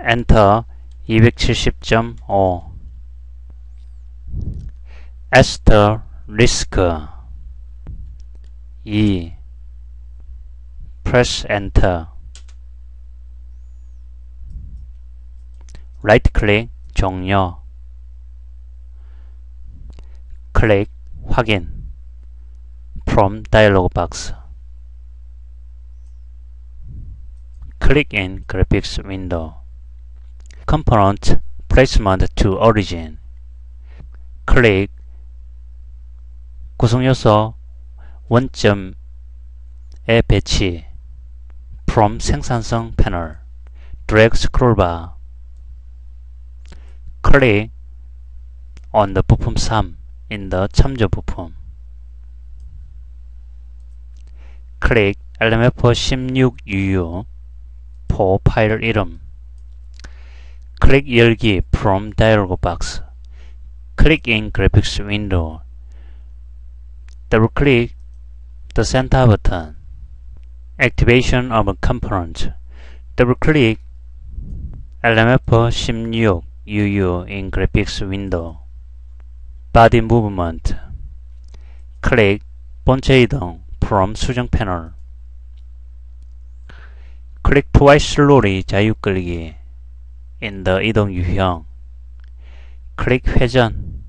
엔터 270.5 asterisk 2 press enter right click 종료 클릭 확인 from dialog box click in graphics window component placement to origin 클릭 구성요소 원점의 배치 from 생산성 패널 drag scroll bar 클릭 on the 부품 3 in the 참조 부품 클릭 LMF16UU 포 파일 이름 클릭 열기 from dialog box click in graphics window double click the center button activation of a component double click LMF16UU in graphics window body movement click 본체 이동 from 수정 패널 click twice slowly 자유 끌기 in the 이동 유형 클릭 회전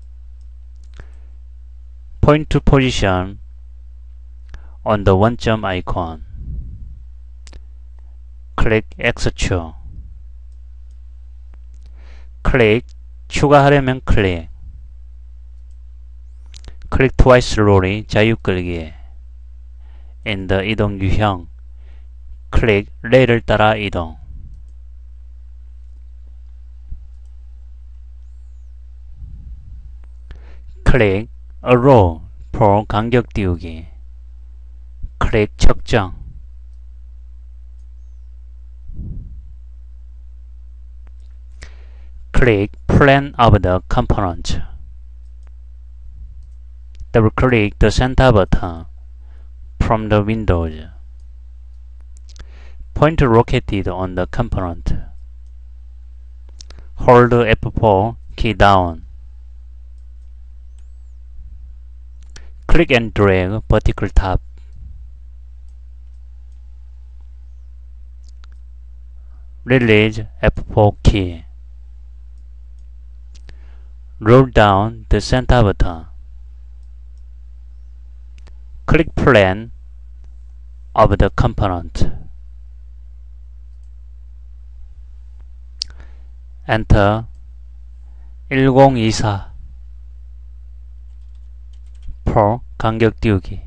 point to position on the 원점 icon 클릭 X축 클릭 추가하려면 클릭 클릭 twice slowly 자유 끌기 in the 이동 유형 클릭 레일을 따라 이동 클릭 arrow for 간격 띄우기 클릭 측정 클릭 plan of the component double click the center button from the windows point located on the component hold F4 key down click and drag vertical top release F4 key roll down the center button click plan of the component enter 1024 for 간격 띄우기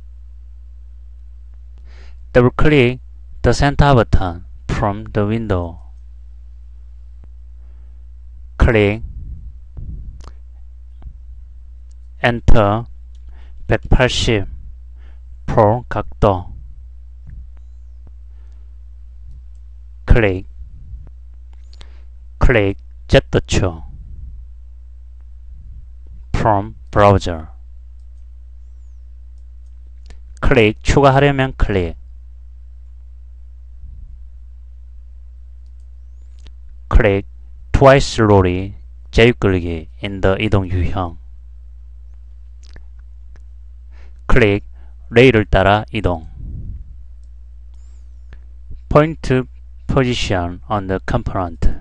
double click the center button from the window click enter 180 for 각도 클릭 Z축 from browser 클릭 추가하려면 클릭 클릭 twice slowly 자유 끌기 in the 이동 유형 클릭 레일을 따라 이동 point to position on the component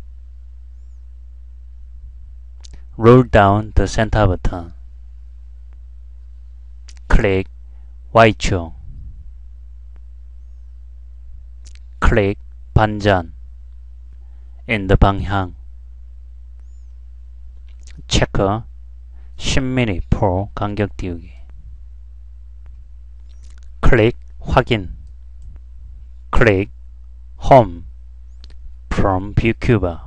roll down the center button 클릭 Y축 클릭 반전 in the 방향 체크 10mm for 간격 띄우기 클릭 확인 클릭 Home from ViewCuber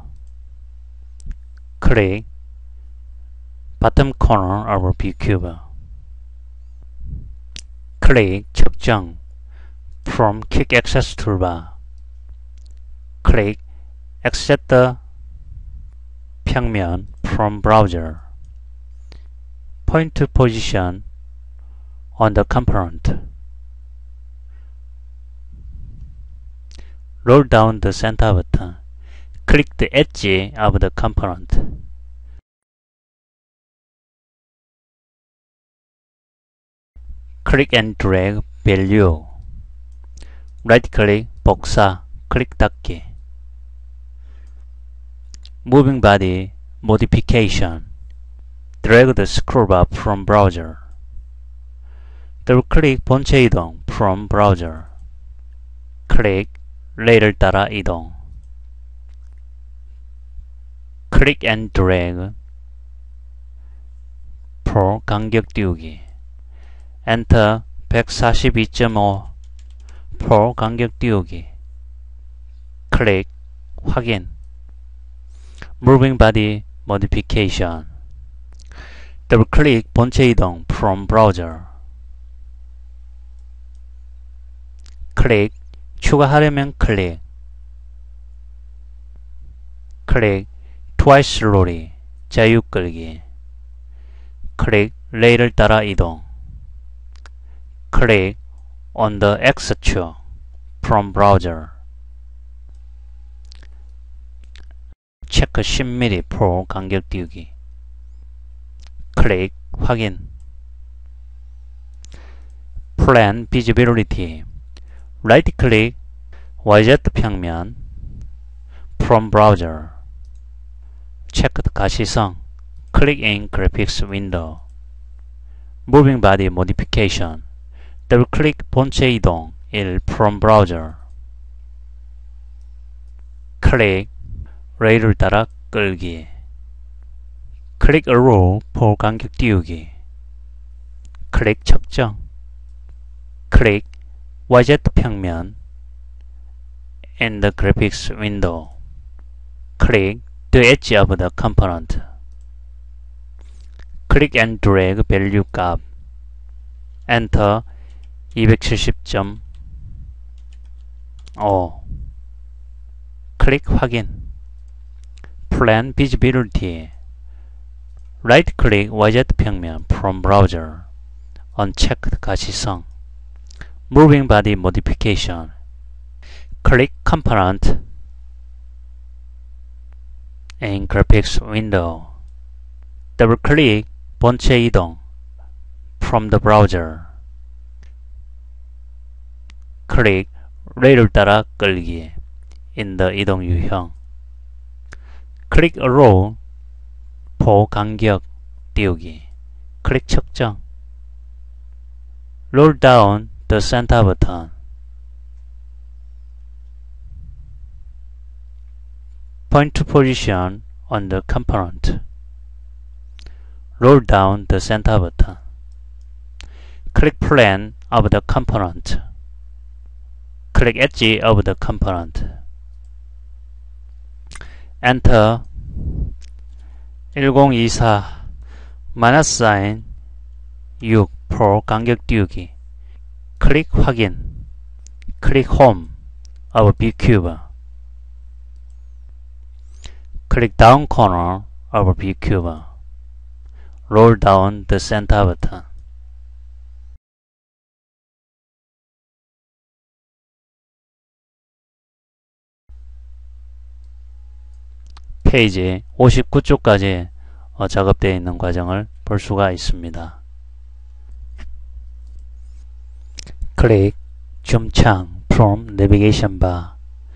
클릭 bottom corner of ViewCuber 클릭 측정 from Quick Access Toolbar 클릭 Exit the 평면 from browser point to position on the component roll down the center button Click the edge of the component. Click and drag value. Right click 복사, 클릭 닫기. Moving body modification. Drag the scroll bar from browser. 더블 클릭 본체 이동 from browser. 클릭 레일을 따라 이동. Click and drag for 간격 띄우기. Enter 142.5 for 간격 띄우기. 클릭 확인. Moving body modification. 더블 클릭 본체 이동 from browser. 클릭 추가하려면 클릭. 클릭 twice slowly 자유 끌기. 클릭 레일을 따라 이동. 클릭 on the X축 from browser. 체크 10mm for 간격 띄우기. 클릭 확인. Plan visibility. 라이트 클릭 YZ 평면 from browser. 체크 가시성. 클릭 in graphics window. Moving body modification. 더블 클릭 본체 이동 1 from browser. 클릭 레일을 따라 끌기. 클릭 arrow for 간격 띄우기. 클릭 측정. 클릭 YZ 평면 in the graphics window. 클릭 the edge of the component. 클릭 and drag value 값. Enter 270.5. 클릭 확인. Plan visibility. Right click YZ 평면 from browser. Unchecked 가시성. Moving body modification. Click component in graphics window. Double click 본체 이동 from the browser. 클릭 레일을 따라 끌기 in the 이동 유형. 클릭 arrow for 간격 띄우기. 클릭 측정. Roll down the center button. Point to position on the component. Roll down the center button. Click plan of the component. Click edge of the component. Enter 1024 -sign 6 for 간격 띄우기. 클릭 확인. 클릭 home of Bcube. 클릭 down corner of Bcube. Roll down the center button. 페이지 59쪽까지 작업되어 있는 과정을 볼 수가 있습니다. 클릭 줌창 from navigation bar.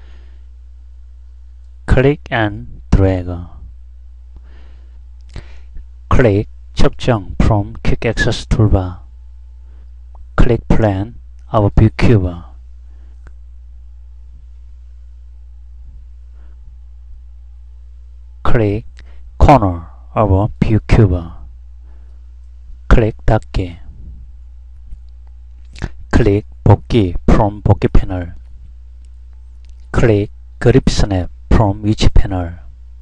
클릭 and drag. 클릭 측정 from quick access toolbar. 클릭 plan of Bcube. 클릭 corner of Bcube. 클릭 닫기. 클릭 복귀 from 복귀 패널. 클릭 그립 스냅 from 위치 패널.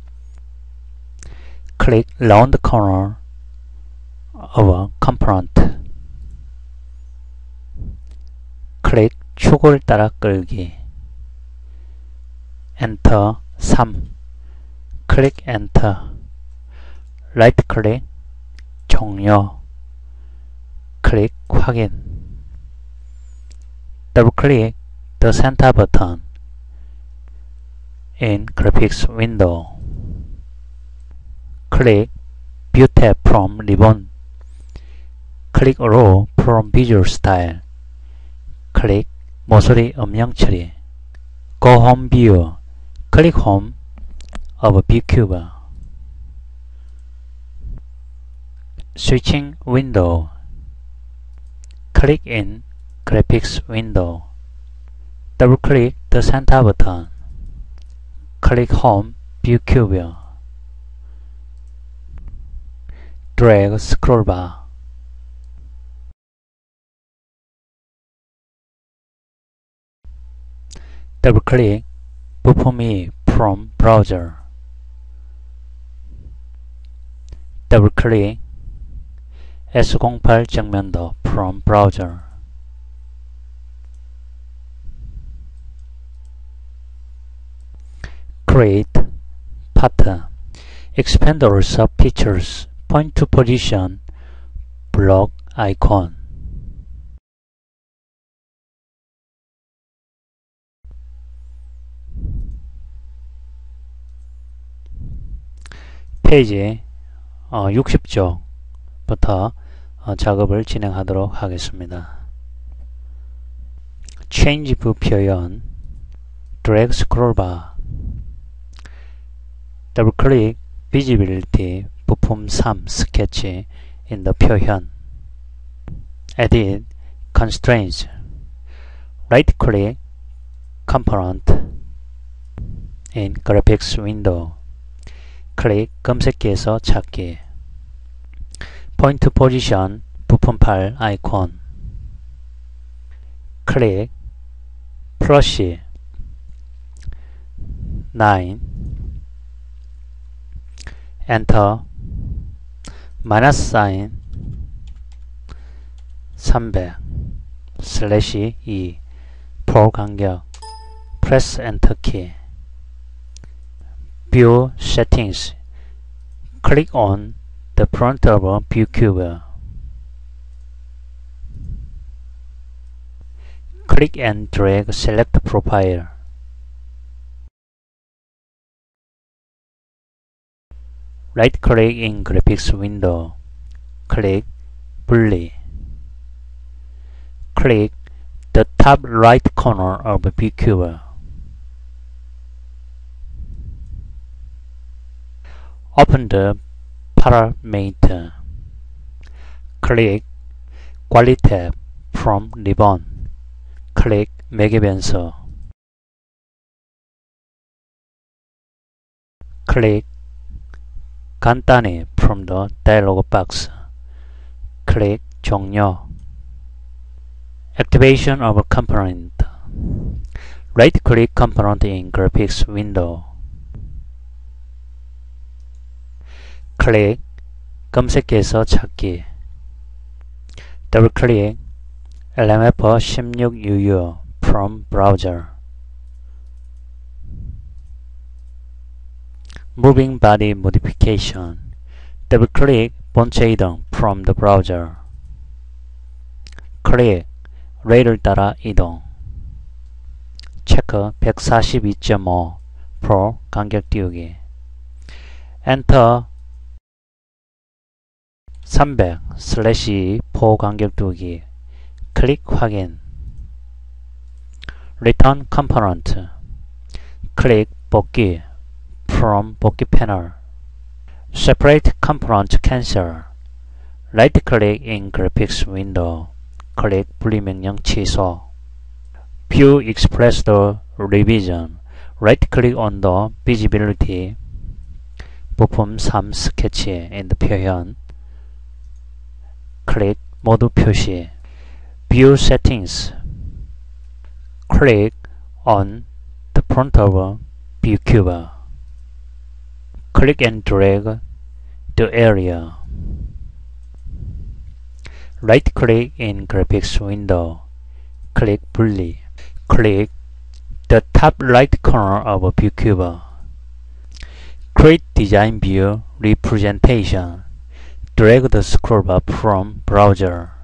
클릭 round corner of component. 클릭 축을 따라 끌기. 엔터 3. 클릭 엔터. 라이트 클릭 종료. 클릭 확인. 더블 클릭 the center button. in graphics window. Click View tab from ribbon. Click Row from Visual Style. Click 모서리 음영 처리. Go Home View. Click Home of VCube. Switching window. Click in graphics window. Double-click the center button. Click Home ViewCube. Drag scroll bar. Double-click 부품이 from browser. Double-click S08 정면도 from browser. Create path. Expand or sub features. Point to position. Block icon. 페이지 60쪽부터 작업을 진행하도록 하겠습니다. Change view 표현. Drag scroll bar. Double click Visibility 부품 3 Sketch in the 표현. Edit Constraints. Right click Component in Graphics window. 클릭 검색기에서 찾기. Point Position 부품 8 아이콘. 클릭 플러시 9 엔터 마이너스 사인 300 슬래시 2 폴 간격 프레스 엔터 키. View Settings. Click on the front of ViewCube. Click and drag Select Profile. Right-click in Graphics window. Click 분리. Click the top right corner of ViewCube. Open the parameter. Click 관리 tab from ribbon. Click 매개 변수. Click 간단히 from the dialog box. Click 종료. Activation of a component. Right-click component in graphics window. 클릭 검색기에서 찾기. 더블클릭 LMF16UU from browser. Moving body modification. 더블클릭 본체 이동 from the browser. 클릭 레일을 따라 이동. 체크 142.5 pro 간격 띄우기. 엔터 300 슬래시 포 간격 두기. 클릭 확인. Return Component. 클릭 복귀 from 복귀 패널. Separate Component Cancel. Right click in Graphics window. 클릭 분리 명령 취소. View Express the revision. Right click on the Visibility. 부품 3 Sketch in the 표현. 클릭 모두 표시. View Settings. Click on the front of ViewCube. Click and drag the area. Right-click in Graphics window. Click 분리. Click the top right corner of ViewCube. Create Design View Representation. Drag the scroll bar from browser.